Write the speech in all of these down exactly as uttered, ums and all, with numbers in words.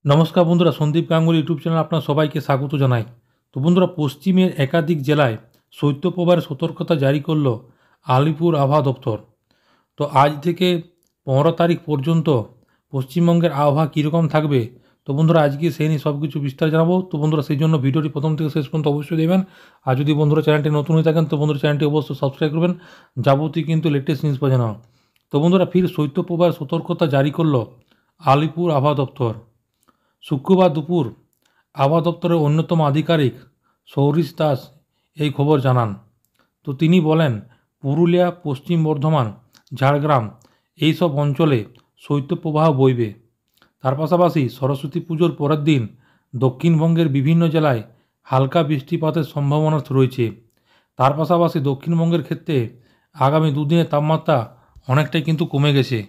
নমস্কার বন্ধুরা, Sandeep Ganguly YouTube channel আপনার সবাইকে স্বাগত জানাই। তো বন্ধুরা, পশ্চিমের একাধিক জেলায় শৈত্যপ্রবাহের সতর্কতা জারি করল আলিপুর আবহাওয়া দপ্তর। তো আজ থেকে পনেরো তারিখ পর্যন্ত পশ্চিমবঙ্গের আবহাওয়া কীরকম থাকবে, তো বন্ধুরা আজকে সেই নিয়ে সব কিছু বিস্তার জানাবো। তো বন্ধুরা, সেই জন্য ভিডিওটি প্রথম থেকে শেষ পর্যন্ত অবশ্যই দেবেন। আর যদি বন্ধুরা চ্যানেলটি নতুন হয়ে থাকেন তো বন্ধুরা চ্যানেলটি অবশ্যই সাবস্ক্রাইব করবেন, যাবতীয় কিন্তু লেটেস্ট নিউজ পাওয়া জানা। তো বন্ধুরা, ফির শৈত্যপ্রবাহের সতর্কতা জারি করল আলিপুর আবহাওয়া দপ্তর। শুক্রবার দুপুর আবহাওয়া দপ্তরের অন্যতম আধিকারিক সৌরিশ দাস এই খবর জানান। তো তিনি বলেন, পুরুলিয়া, পশ্চিম বর্ধমান, ঝাড়গ্রাম এইসব অঞ্চলে শৈত্যপ্রবাহ বইবে। তার পাশাপাশি সরস্বতী পুজোর পরের দিন দক্ষিণবঙ্গের বিভিন্ন জেলায় হালকা বৃষ্টিপাতের সম্ভাবনা রয়েছে। তার পাশাপাশি দক্ষিণবঙ্গের ক্ষেত্রে আগামী দুদিনের তাপমাত্রা অনেকটাই কিন্তু কমে গেছে।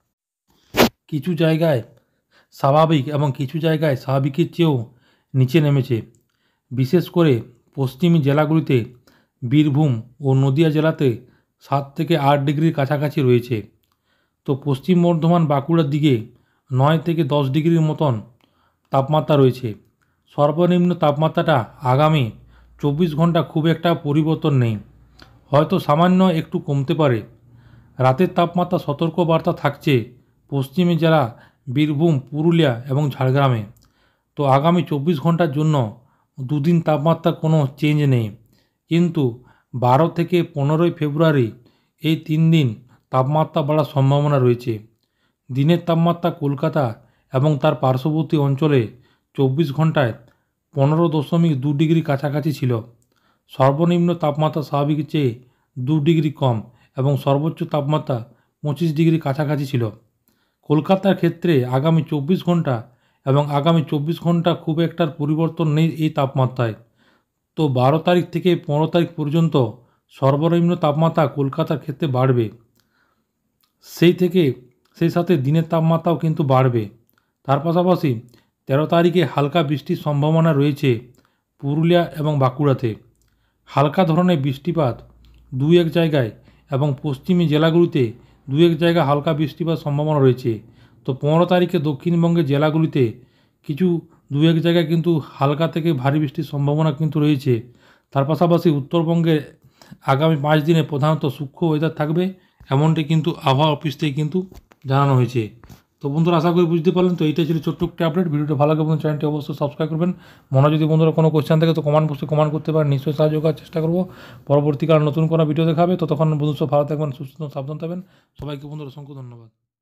কিছু জায়গায় স্বাভাবিক এবং কিছু জায়গায় স্বাভাবিকের চেয়েও নিচে নেমেছে। বিশেষ করে পশ্চিমী জেলাগুলিতে বীরভূম ও নদিয়া জেলাতে সাত থেকে আট ডিগ্রির কাছাকাছি রয়েছে। তো পশ্চিম বর্ধমান, বাঁকুড়ার দিকে নয় থেকে দশ ডিগ্রির মতন তাপমাত্রা রয়েছে। সর্বনিম্ন তাপমাত্রাটা আগামী চব্বিশ ঘন্টা খুব একটা পরিবর্তন নেই, হয়তো সামান্য একটু কমতে পারে। রাতের তাপমাত্রা সতর্কবার্তা থাকছে পশ্চিমী জেলা বীরভূম, পুরুলিয়া এবং ঝাড়গ্রামে। তো আগামী চব্বিশ ঘন্টার জন্য দুদিন তাপমাত্রা কোনো চেঞ্জ নেই, কিন্তু বারো থেকে পনেরোই ফেব্রুয়ারি এই তিন দিন তাপমাত্রা বাড়ার সম্ভাবনা রয়েছে। দিনের তাপমাত্রা কলকাতা এবং তার পার্শ্ববর্তী অঞ্চলে চব্বিশ ঘন্টায় পনেরো দশমিক দু ডিগ্রি কাছাকাছি ছিল। সর্বনিম্ন তাপমাত্রা স্বাভাবিকের চেয়ে দু ডিগ্রি কম এবং সর্বোচ্চ তাপমাত্রা পঁচিশ ডিগ্রি কাছাকাছি ছিল। কলকাতার ক্ষেত্রে আগামী চব্বিশ ঘন্টা এবং আগামী চব্বিশ ঘন্টা খুব একটার পরিবর্তন নেই এই তাপমাত্রায়। তো বারো তারিখ থেকে পনেরো তারিখ পর্যন্ত সর্বনিম্ন তাপমাত্রা কলকাতার ক্ষেত্রে বাড়বে, সেই থেকে সেই সাথে দিনের তাপমাত্রাও কিন্তু বাড়বে। তার পাশাপাশি তেরো তারিখে হালকা বৃষ্টির সম্ভাবনা রয়েছে পুরুলিয়া এবং বাঁকুড়াতে। হালকা ধরনের বৃষ্টিপাত দু এক জায়গায় এবং পশ্চিমী জেলাগুলিতে দু এক জায়গায় হালকা বৃষ্টিপাত সম্ভাবনা রয়েছে। তো পনেরো তারিখে দক্ষিণবঙ্গের জেলাগুলিতে কিছু দু এক জায়গায় কিন্তু হালকা থেকে ভারী বৃষ্টির সম্ভাবনা কিন্তু রয়েছে। তার পাশাপাশি উত্তরবঙ্গে আগামী পাঁচ দিনে প্রধানত সূক্ষ্ম ওয়েদার থাকবে, এমনটি কিন্তু আবহাওয়া অফিস থেকে কিন্তু জানানো হয়েছে। তো বন্ধুরা, আশা করি বুঝতে পারলেন। তো এইটাই ছিল ছোট্ট একটি আপডেট। ভিডিওটা ভালো লাগবে এবং চ্যানেলটি অবশ্যই সাবস্ক্রাইব করবেন। মনে যদি বন্ধুরা কোনো কোয়েশ্চেন থাকে তো কমেন্ট বক্সে কমেন্ট করতে পারেন, নিশ্চয়ই সাহায্য করার চেষ্টা করবো। পরবর্তীকালে নতুন কোনো ভিডিও দেখাবে, তো তখন বন্ধু সব ভালো থাকবেন, সুস্থ সাবধান থাকবেন। সবাইকে বন্ধুরা অসংখ্য ধন্যবাদ।